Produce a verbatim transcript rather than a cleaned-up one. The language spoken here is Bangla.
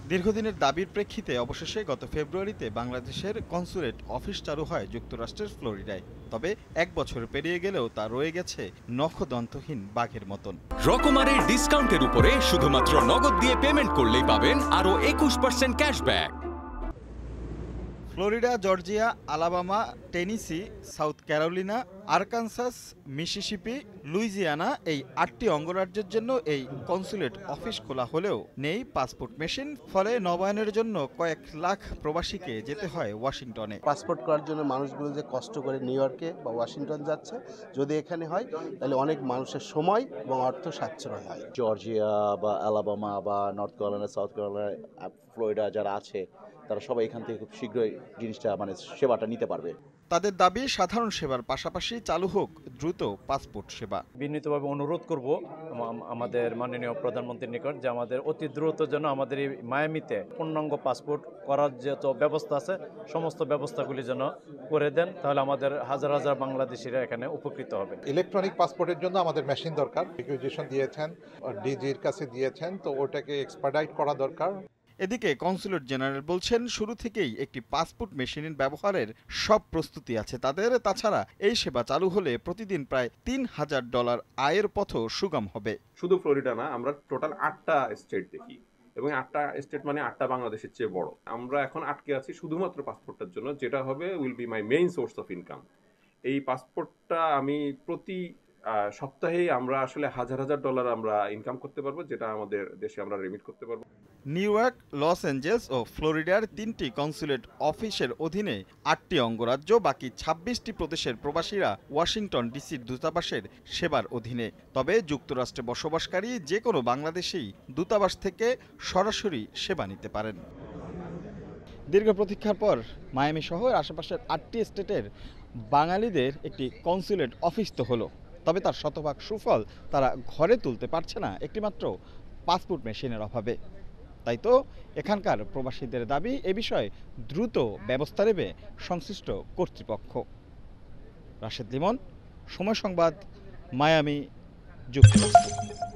দীর্ঘদিনের দাবির প্রেক্ষিতে অবশেষে গত ফেব্রুয়ারিতে বাংলাদেশের কনসুলেট অফিস চালু হয় যুক্তরাষ্ট্রের ফ্লোরিডায়। তবে এক বছর পেরিয়ে গেলেও তা রয়ে গেছে নখদন্তহীন বাঘের মতন। রকমারের ডিসকাউন্টের উপরে শুধুমাত্র নগদ দিয়ে পেমেন্ট করলেই পাবেন আরও একুশ percent cashback. Florida, Georgia, Alabama, Tennessee, South Carolina, Arkansas, Mississippi, Louisiana এই আটটি অঙ্গরাজ্যের জন্য এই কনসুলেট অফিস খোলা হলেও নেই পাসপোর্ট মেশিন। ফলে নবায়নের জন্য কয়েক লাখ প্রবাসীকে যেতে হয় ওয়াশিংটনে। পাসপোর্ট করার জন্য মানুষগুলো যে কষ্ট করে নিউ ইয়র্কে বা ওয়াশিংটন যাচ্ছে, যদি এখানে হয় তাহলে অনেক মানুষের সময় এবং অর্থ সাশ্রয় হয়। জর্জিয়া বা আলাবামা বা North Carolina, South Carolina, Florida যারা আছে তারা সবাই এখান থেকে খুব শীঘ্রই জিনিসটা মানে সেবাটা নিতে পারবে। তাদের দাবি সাধারণ সেবার পাশাপাশি চালু হোক দ্রুত পাসপোর্ট সেবা। বিনীতভাবে অনুরোধ করব আমাদের মাননীয় প্রধানমন্ত্রীর নিকট যে আমাদের অতি দ্রুত যেন আমাদের এই মায়ামিতে পূর্ণাঙ্গ পাসপোর্ট করার যত ব্যবস্থা আছে সমস্ত ব্যবস্থাগুলি যেন করে দেন, তাহলে আমাদের হাজার হাজার বাংলাদেশিরা এখানে উপকৃত হবে। ইলেকট্রনিক পাসপোর্টের জন্য আমাদের মেশিন দরকার, রিকুইজিশন দিয়েছেন, ডিজির কাছে দিয়েছেন, তো ওটাকে এক্সপার্টাইট করা দরকার। এদিকে কনসুলেট জেনারেল বলছেন শুরু থেকেই একটি পাসপোর্ট মেশিনের ব্যবহারের সব প্রস্তুতি আছে তাদের। তাছাড়া এই সেবা চালু হলে প্রতিদিন প্রায় তিন হাজার ডলার আয়ের পথও সুগম হবে। শুধু ফ্লোরিডা না, আমরা টোটাল আটটা স্টেট দেখি এবং আটটা স্টেট মানে আটটা বাংলাদেশের চেয়ে বড়। আমরা এখন আটকে আছি শুধুমাত্র পাসপোর্টটার জন্য, যেটা হবে will be my main source of income. এই পাসপোর্টটা আমি প্রতি সপ্তাহেই আমরা আসলে হাজার হাজার ডলার আমরা ইনকাম করতে পারবো, যেটা আমাদের দেশে আমরা রেমিট করতে পারবো। নিউ ইয়র্ক, লস অ্যাঞ্জেলস ও ফ্লোরিডার তিনটি কনসুলেট অফিসের অধীনে আটটি অঙ্গরাজ্য, বাকি ছাব্বিশটি প্রদেশের প্রবাসীরা ওয়াশিংটন ডিসির দূতাবাসের সেবার অধীনে। তবে যুক্তরাষ্ট্রে বসবাসকারী যে কোনো বাংলাদেশী দূতাবাস থেকে সরাসরি সেবা নিতে পারেন। দীর্ঘ প্রতীক্ষার পর মায়ামি সহ আশেপাশের আটটি স্টেটের বাঙালিদের একটি কনসুলেট অফিস তো হলো, তবে তার শতভাগ সুফল তারা ঘরে তুলতে পারছে না একটিমাত্র পাসপোর্ট মেশিনের অভাবে। তাই তো এখানকার প্রবাসীদের দাবি এ বিষয়ে দ্রুত ব্যবস্থা নেবে সংশ্লিষ্ট কর্তৃপক্ষ। রাশেদ লিমন, সময় সংবাদ, মায়ামি, যুক্তরাষ্ট্র।